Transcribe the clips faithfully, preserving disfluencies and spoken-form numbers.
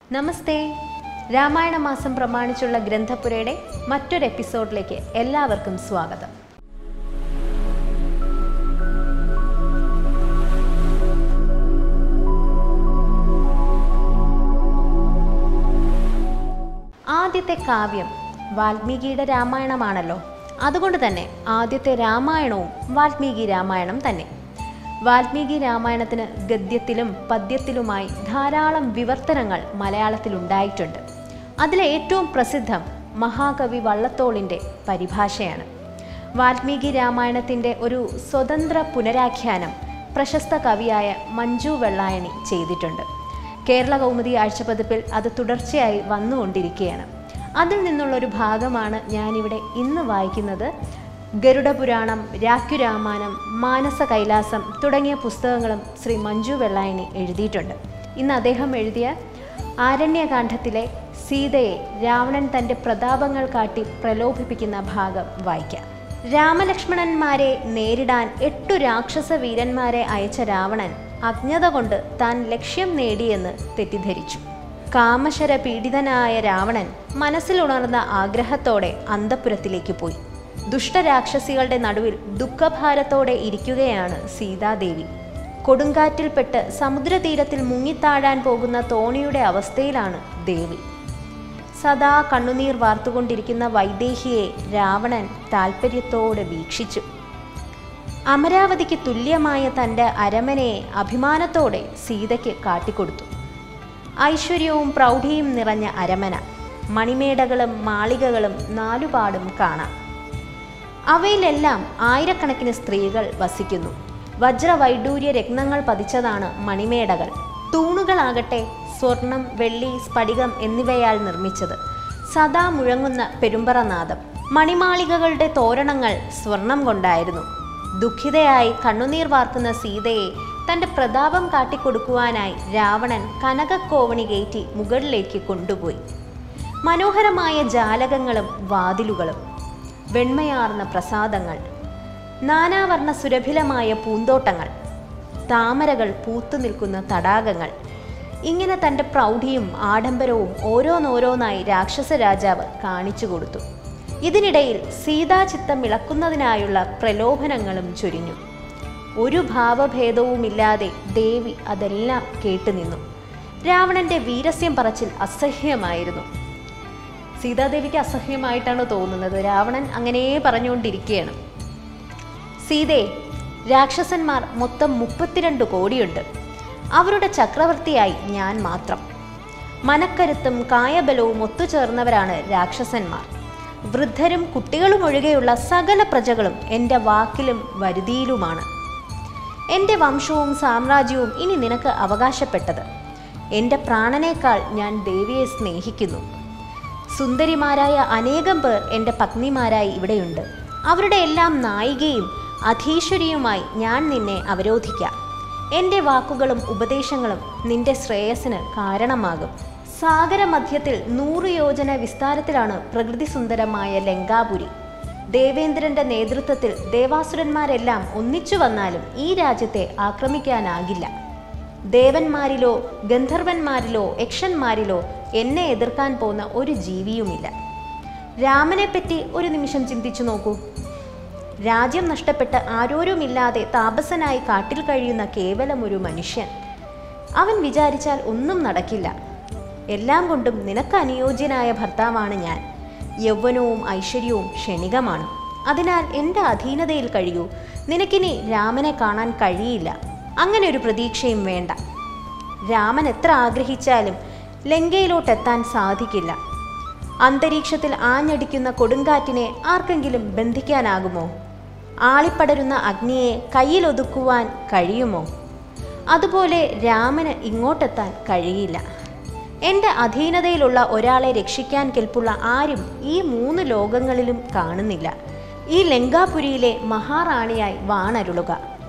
നമസ്തേ. രാമായണ മാസം പ്രമാണിച്ചുള്ള ഗ്രന്ഥപുരയുടെ മറ്റൊരു എപ്പിസോഡിലേക്ക് എല്ലാവർക്കും സ്വാഗതം. ആദ്യത്തെ കാവ്യം വാൽമീകിയുടെ രാമായണമാണല്ലോ. അതുകൊണ്ട് തന്നെ ആദ്യത്തെ രാമായണവും വാൽമീകി രാമായണം തന്നെ. വാൽമീകി രാമായണത്തിന് ഗദ്യത്തിലും പദ്യത്തിലുമായി ധാരാളം വിവർത്തനങ്ങൾ മലയാളത്തിലുണ്ടായിട്ടുണ്ട്. അതിലെ ഏറ്റവും പ്രസിദ്ധം മഹാകവി വള്ളത്തോളിൻ്റെ പരിഭാഷയാണ്. വാൽമീകി രാമായണത്തിൻ്റെ ഒരു സ്വതന്ത്ര പുനരാഖ്യാനം പ്രശസ്ത കവിയായ മഞ്ജു വെള്ളായണി ചെയ്തിട്ടുണ്ട്. കേരള കൗമുദി ആഴ്ചപ്പതിപ്പിൽ അത് തുടർച്ചയായി വന്നുകൊണ്ടിരിക്കുകയാണ്. അതിൽ നിന്നുള്ളൊരു ഭാഗമാണ് ഞാനിവിടെ ഇന്ന് വായിക്കുന്നത്. ഗരുഡപുരാണം, രാഖ്യുരാമായണം, മാനസ കൈലാസം തുടങ്ങിയ പുസ്തകങ്ങളും ശ്രീ മഞ്ജു വെള്ളായണി എഴുതിയിട്ടുണ്ട്. ഇന്ന് അദ്ദേഹം എഴുതിയ ആരണ്യകാന്ഡത്തിലെ സീതയെ രാവണൻ തൻ്റെ പ്രതാപങ്ങൾ കാട്ടി പ്രലോഭിപ്പിക്കുന്ന ഭാഗം വായിക്കാം. രാമലക്ഷ്മണന്മാരെ നേരിടാൻ എട്ടു രാക്ഷസ വീരന്മാരെ അയച്ച രാവണൻ അജ്ഞത കൊണ്ട് താൻ ലക്ഷ്യം നേടിയെന്ന് തെറ്റിദ്ധരിച്ചു. കാമശര പീഡിതനായ രാവണൻ മനസ്സിലുണർന്ന ആഗ്രഹത്തോടെ അന്തഃപുരത്തിലേക്ക് പോയി. ദുഷ്ടരാക്ഷസികളുടെ നടുവിൽ ദുഃഖഭാരത്തോടെ ഇരിക്കുകയാണ് സീതാദേവി. കൊടുങ്കാറ്റിൽപ്പെട്ട് സമുദ്രതീരത്തിൽ മുങ്ങിത്താഴാൻ പോകുന്ന തോണിയുടെ അവസ്ഥയിലാണ് ദേവി. സദാ കണ്ണുനീർ വാർത്തുകൊണ്ടിരിക്കുന്ന വൈദേഹിയെ രാവണൻ താൽപ്പര്യത്തോടെ വീക്ഷിച്ചു. അമരാവതിക്ക് തുല്യമായ തൻ്റെ അരമനയെ അഭിമാനത്തോടെ സീതയ്ക്ക് കാട്ടിക്കൊടുത്തു. ഐശ്വര്യവും പ്രൗഢിയും നിറഞ്ഞ അരമന, മണിമേടകളും മാളികകളും നാലുപാടും കാണാം. അവയിലെല്ലാം ആയിരക്കണക്കിന് സ്ത്രീകൾ വസിക്കുന്നു. വജ്രവൈഡൂര്യ രത്നങ്ങൾ പതിച്ചതാണ് മണിമേടകൾ. തൂണുകളാകട്ടെ സ്വർണം, വെള്ളി, സ്ഫടികം എന്നിവയാൽ നിർമ്മിച്ചത്. സദാ മുഴങ്ങുന്ന പെരുമ്പറനാദം. മണിമാളികകളുടെ തോരണങ്ങൾ സ്വർണം കൊണ്ടായിരുന്നു. ദുഃഖിതയായി കണ്ണുനീർ വാർക്കുന്ന സീതയെ തൻ്റെ പ്രതാപം കാട്ടിക്കൊടുക്കുവാനായി രാവണൻ കനകക്കോവണി കയറ്റി മുകളിലേക്ക് കൊണ്ടുപോയി. മനോഹരമായ ജാലകങ്ങളും വാതിലുകളും, വെണ്മയാർന്ന പ്രസാദങ്ങൾ, നാനാവർണ്ണ സുരഭിലമായ പൂന്തോട്ടങ്ങൾ, താമരകൾ പൂത്തു നിൽക്കുന്ന തടാകങ്ങൾ, ഇങ്ങനെ തൻ്റെ പ്രൗഢിയും ആഡംബരവും ഓരോന്നോരോന്നായി രാക്ഷസ രാജാവ് കാണിച്ചു കൊടുത്തു. ഇതിനിടയിൽ സീതാചിത്തം ഇളക്കുന്നതിനായുള്ള പ്രലോഭനങ്ങളും ചൊരിഞ്ഞു. ഒരു ഭാവഭേദവുമില്ലാതെ ദേവി അതെല്ലാം കേട്ടുനിന്നു. രാവണന്റെ വീരസ്യം പറച്ചിൽ അസഹ്യമായിരുന്നു. സീതാദേവിക്ക് അസഹ്യമായിട്ടാണ് തോന്നുന്നത്. രാവണൻ അങ്ങനെ പറഞ്ഞുകൊണ്ടിരിക്കുകയാണ്. സീതേ, രാക്ഷസന്മാർ മൊത്തം മുപ്പത്തിരണ്ട് കോടിയുണ്ട്. അവരുടെ ചക്രവർത്തിയായി ഞാൻ മാത്രം. മനക്കരുത്തും കായബലവും ഒത്തുചേർന്നവരാണ് രാക്ഷസന്മാർ. വൃദ്ധരും കുട്ടികളും ഒഴികെയുള്ള സകല പ്രജകളും എൻ്റെ വാക്കിലും വരുതിയിലുമാണ്. എൻ്റെ വംശവും സാമ്രാജ്യവും ഇനി നിനക്ക് അവകാശപ്പെട്ടത്. എൻ്റെ പ്രാണനേക്കാൾ ഞാൻ ദേവിയെ സ്നേഹിക്കുന്നു. സുന്ദരിമാരായ അനേകം പേർ എൻ്റെ പത്നിമാരായി ഇവിടെയുണ്ട്. അവരുടെ എല്ലാം നായികയും അധീശ്വരിയുമായി ഞാൻ നിന്നെ അവരോധിക്കാം. എൻ്റെ വാക്കുകളും ഉപദേശങ്ങളും നിന്റെ ശ്രേയസ്സിന് കാരണമാകും. സാഗരമധ്യത്തിൽ നൂറ് യോജന വിസ്താരത്തിലാണ് പ്രകൃതി സുന്ദരമായ ലങ്കാപുരി. ദേവേന്ദ്രന്റെ നേതൃത്വത്തിൽ ദേവാസുരന്മാരെല്ലാം ഒന്നിച്ചു വന്നാലും ഈ രാജ്യത്തെ ആക്രമിക്കാനാകില്ല. ദേവന്മാരിലോ ഗന്ധർവന്മാരിലോ യക്ഷന്മാരിലോ എന്നെ എതിർക്കാൻ പോകുന്ന ഒരു ജീവിയുമില്ല. രാമനെപ്പറ്റി ഒരു നിമിഷം ചിന്തിച്ചു നോക്കൂ. രാജ്യം നഷ്ടപ്പെട്ട് ആരോരുമില്ലാതെ താപസനായി കാട്ടിൽ കഴിയുന്ന കേവലം ഒരു മനുഷ്യൻ. അവൻ വിചാരിച്ചാൽ ഒന്നും നടക്കില്ല. എല്ലാം കൊണ്ടും നിനക്ക് അനുയോജ്യനായ ഭർത്താവാണ് ഞാൻ. യൗവനവും ഐശ്വര്യവും ക്ഷണികമാണ്. അതിനാൽ എൻ്റെ അധീനതയിൽ കഴിയൂ. നിനക്കിനി രാമനെ കാണാൻ കഴിയില്ല. അങ്ങനെ ഒരു പ്രതീക്ഷയും വേണ്ട. രാമൻ എത്ര ആഗ്രഹിച്ചാലും ലങ്കയിലോട്ടെത്താൻ സാധിക്കില്ല. അന്തരീക്ഷത്തിൽ ആഞ്ഞടിക്കുന്ന കൊടുങ്കാറ്റിനെ ആർക്കെങ്കിലും ബന്ധിക്കാനാകുമോ? ആളിപ്പടരുന്ന അഗ്നിയെ കയ്യിലൊതുക്കുവാൻ കഴിയുമോ? അതുപോലെ രാമന് ഇങ്ങോട്ടെത്താൻ കഴിയില്ല. എൻ്റെ അധീനതയിലുള്ള ഒരാളെ രക്ഷിക്കാൻ കെൽപ്പുള്ള ആരും ഈ മൂന്ന് ലോകങ്ങളിലും കാണുന്നില്ല. ഈ ലങ്കാപുരിയിലെ മഹാറാണിയായി വാണരുളുക.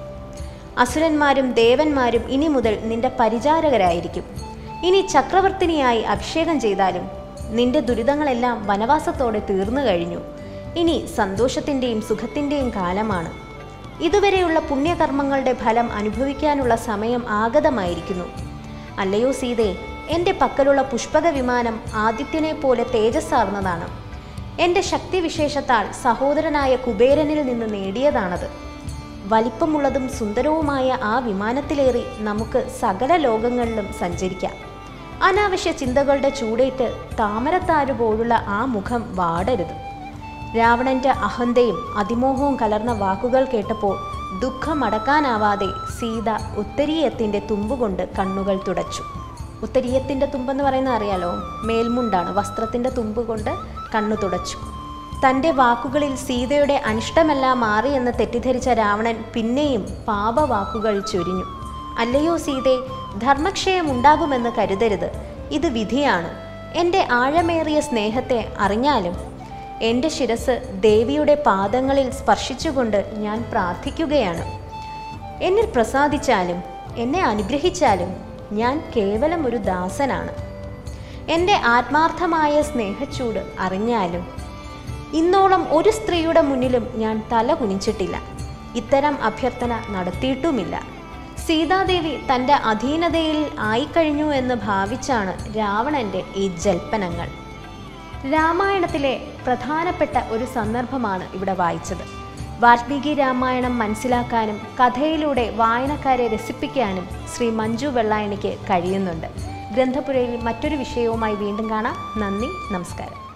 അസുരന്മാരും ദേവന്മാരും ഇനി മുതൽ നിന്റെ പരിചാരകരായിരിക്കും. ഇനി ചക്രവർത്തിനിയായി അഭിഷേകം ചെയ്താലും നിന്റെ ദുരിതങ്ങളെല്ലാം വനവാസത്തോടെ തീർന്നു കഴിഞ്ഞു. ഇനി സന്തോഷത്തിൻ്റെയും സുഖത്തിൻ്റെയും കാലമാണ്. ഇതുവരെയുള്ള പുണ്യകർമ്മങ്ങളുടെ ഫലം അനുഭവിക്കാനുള്ള സമയം ആഗതമായിരിക്കുന്നു. അല്ലയോ സീതേ, എൻ്റെ പക്കലുള്ള പുഷ്പക വിമാനം ആദിത്യനെ പോലെ തേജസ്സാർന്നതാണ്. എൻ്റെ ശക്തിവിശേഷത്താൽ സഹോദരനായ കുബേരനിൽ നിന്ന് നേടിയതാണത്. വലിപ്പമുള്ളതും സുന്ദരവുമായ ആ വിമാനത്തിലേറി നമുക്ക് സകല ലോകങ്ങളിലും സഞ്ചരിക്കാം. അനാവശ്യ ചിന്തകളുടെ ചൂടേറ്റ് താമരത്താരു പോലുള്ള ആ മുഖം വാടരുത്. രാവണന്റെ അഹന്തയും അതിമോഹവും കലർന്ന വാക്കുകൾ കേട്ടപ്പോൾ ദുഃഖമടക്കാനാവാതെ സീത ഉത്തരീയത്തിൻ്റെ തുമ്പുകൊണ്ട് കണ്ണുകൾ തുടച്ചു. ഉത്തരീയത്തിൻ്റെ തുമ്പെന്ന് പറയുന്നത് അറിയാലോ, മേൽമുണ്ടാണ്. വസ്ത്രത്തിൻ്റെ തുമ്പ് കൊണ്ട് കണ്ണു തുടച്ചു. തൻ്റെ വാക്കുകളിൽ സീതയുടെ അനിഷ്ടമെല്ലാം മാറിയെന്ന് തെറ്റിദ്ധരിച്ച രാവണൻ പിന്നെയും പാപവാക്കുകൾ ചൊരിഞ്ഞു. അല്ലയോ സീതേ, ധർമ്മക്ഷയം ഉണ്ടാകുമെന്ന് കരുതരുത്. ഇത് വിധിയാണ്. എൻ്റെ ആഴമേറിയ സ്നേഹത്തെ അറിഞ്ഞാലും എൻ്റെ ശിരസ് ദേവിയുടെ പാദങ്ങളിൽ സ്പർശിച്ചുകൊണ്ട് ഞാൻ പ്രാർത്ഥിക്കുകയാണ്. എന്നിൽ പ്രസാദിച്ചാലും എന്നെ അനുഗ്രഹിച്ചാലും ഞാൻ കേവലം ഒരു ദാസനാണ്. എൻ്റെ ആത്മാർത്ഥമായ സ്നേഹച്ചൂട് അറിഞ്ഞാലും ഇന്നോളം ഒരു സ്ത്രീയുടെ മുന്നിലും ഞാൻ തല കുനിച്ചിട്ടില്ല, ഇത്തരം അഭ്യർത്ഥന നടത്തിയിട്ടുമില്ല. സീതാദേവി തൻ്റെ അധീനതയിൽ ആയിക്കഴിഞ്ഞു എന്ന് ഭാവിച്ചാണ് രാവണൻ്റെ ഈ ജൽപ്പനങ്ങൾ. രാമായണത്തിലെ പ്രധാനപ്പെട്ട ഒരു സന്ദർഭമാണ് ഇവിടെ വായിച്ചത്. വാൽമീകി രാമായണം മനസ്സിലാക്കാനും കഥയിലൂടെ വായനക്കാരെ രസിപ്പിക്കാനും ശ്രീ മഞ്ജു വെള്ളായണിക്ക് കഴിയുന്നുണ്ട്. ഗ്രന്ഥപുരയിൽ മറ്റൊരു വിഷയവുമായി വീണ്ടും കാണാം. നന്ദി, നമസ്കാരം.